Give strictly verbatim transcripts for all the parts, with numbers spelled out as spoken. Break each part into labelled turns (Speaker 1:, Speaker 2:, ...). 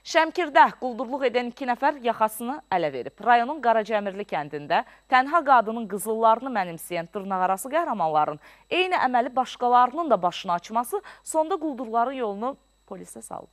Speaker 1: Şəmkirdə quldurluq edən iki nəfər yaxasını ələ verib. Rayonun Qaracəmirli kəndində tənha qadının qızıllarını mənimsəyən dırnaqarası qəhrəmanların eyni əməli başqalarının da başına açması sonda quldurların yolunu polisə salıb.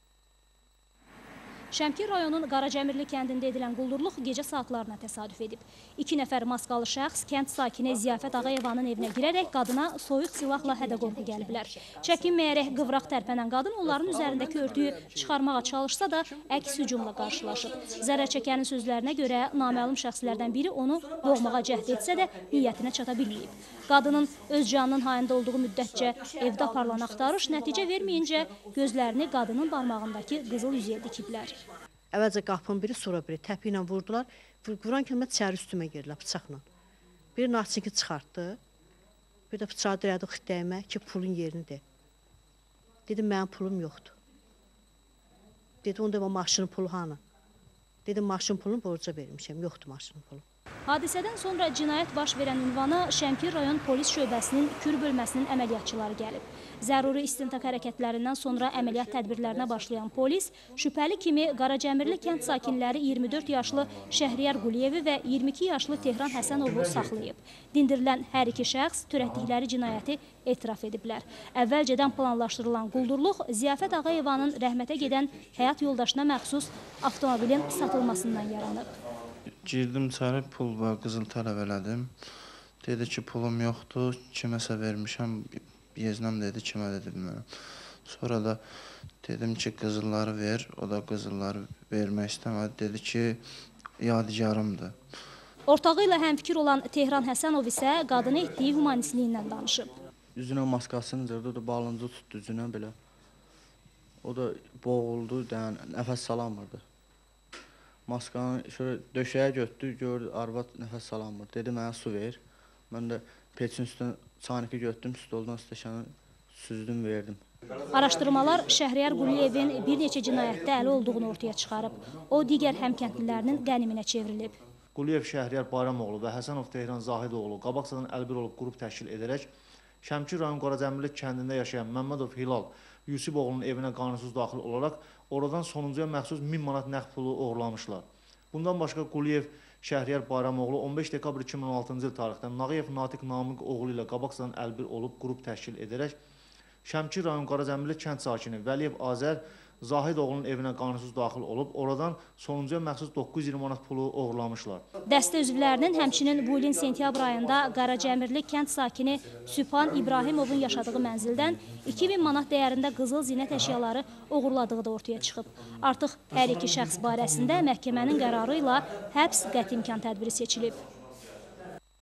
Speaker 2: Şəmkir rayonun Qaracəmirli kəndində edilən quldurluq gecə saatlarına təsadüf edib. İki nəfər maskalı şəxs kənd sakini Ziyafət Ağayevanın evinə girərək qadına soyuq silahla hədə-qorxu gəliblər. Çəkinməyərək qıvraq tərpənən qadın onların üzərindəki örtüyü çıxarmağa çalışsa da əks hücumla qarşılaşıb. Zərər çəkənin sözlərinə görə naməlum şəxslərdən biri onu boğmağa cəhd etsə də niyyətinə çata bilməyib. Qadının öz canının hayında olduğu müddətcə evdə aparılan axtarış nəticə verməyincə gözlərini qadının barmağındakı qızıl üzüyə dikiblər.
Speaker 3: Əvvəlcə qapının biri, sonra biri təpi ilə vurdular. Vuran kimi içəri üstümə girdilər bıçaqla. Bir naçinki çıxartdı, bir də bıçağı dirədi xitdəyimə ki, pulun yerini de. Dedim, mənim pulum yoxdur. Dedi, onda maşının pulu hanı? Dedim, maşın pulunu borca vermişəm, yoxdur maşının pulu.
Speaker 2: Hadisədən sonra cinayət baş verən ünvana Şəmkir rayon polis şöbəsinin Kür bölməsinin əməliyyatçıları gəlib. Zəruri istintaq hərəkətlərindən sonra əməliyyat tədbirlərinə başlayan polis şübhəli kimi Qaracəmirli kənd sakinləri iyirmi dörd yaşlı Şəhriyar Quliyevi və iyirmi iki yaşlı Tehran Həsənovu saxlayıb. Dindirilən hər iki şəxs törətdikləri cinayəti etiraf ediblər. Əvvəlcədən planlaşdırılan quldurluq Ziyafət Ağayevanın rəhmətə gedən həyat yoldaşına məxsus avtomobilin satılmasından yaranıb.
Speaker 4: Girdim içəri, pul və qızıl tələb elədim. Dedi ki, pulum yoxdur, kiməsə vermişəm. Yeznəm dedi, kimə dedi bilmirəm. Sonra da dedim ki, qızılları ver. O da qızılları vermək istəmədi. Dedi ki, yadigarımdır.
Speaker 2: Ortağı ilə həmfikir olan Tehran Həsənov isə qadını etdiyi humanistliyindən danışıb.
Speaker 5: Üzünə maskasını cırdı, o da balıncı tutdu üzünə belə. O da boğuldu, nəfəs salamırdı. Maskanı şöyle döşəyə götürdü, gördü, arvad nəfəs salamır. Dedi, mənə su ver. Mən də peçin üstünə çaniki götürdüm, stoldan stəkanı süzdüm, verdim.
Speaker 2: Araşdırmalar Şəhriyar Quliyevin bir neçə cinayətdə əli olduğunu ortaya çıxarıb. O, digər həmkəndlilərinin qəniminə çevrilib.
Speaker 6: Quliyev Şəhriyar Bayramoğlu və Həsənov Tehran Zahidoğlu qabaqcadan əlbir olub qrup təşkil edərək Şəmkir rayon Qaracəmirli kəndində yaşayan Məmmədov Hilal Yusiboğlunun evinə qanunsuz daxil olaraq oradan sonuncuya məxsus min manat nəqd pulu oğurlamışlar. Bundan başqa Quliyev Şəhriyar Bayramoğlu on beş dekabr iki min on altıncı il tarixdən Nağıyev Natiq Namiq oğlu ilə qabaqcadan əlbir olub qrup təşkil edərək Şəmkir rayon Qaracəmirli kənd sakini Vəliyev Azər Zahidoğlunun evinə qanunsuz daxil olub, oradan sonuncuya məxsus doqquz yüz iyirmi manat pulu oğurlamışlar.
Speaker 2: Dəstə üzvlərinin həmçinin bu ilin sentyabr ayında Qaracəmirli kənd sakini Sübhan İbrahimovun yaşadığı mənzildən iki min manat dəyərində qızıl zinət əşyaları oğurladığı da ortaya çıxıb. Artıq hər iki şəxs barəsində məhkəmənin qərarı ilə həbs qəti imkan tədbiri seçilib.